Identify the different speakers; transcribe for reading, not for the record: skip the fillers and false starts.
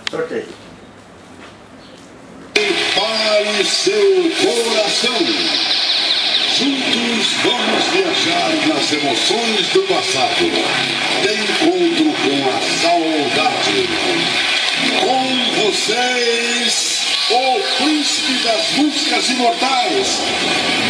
Speaker 1: Sorteio.
Speaker 2: Prepare seu coração. Juntos vamos viajar nas emoções do passado, de encontro com a saudade. Com vocês, o príncipe das músicas imortais,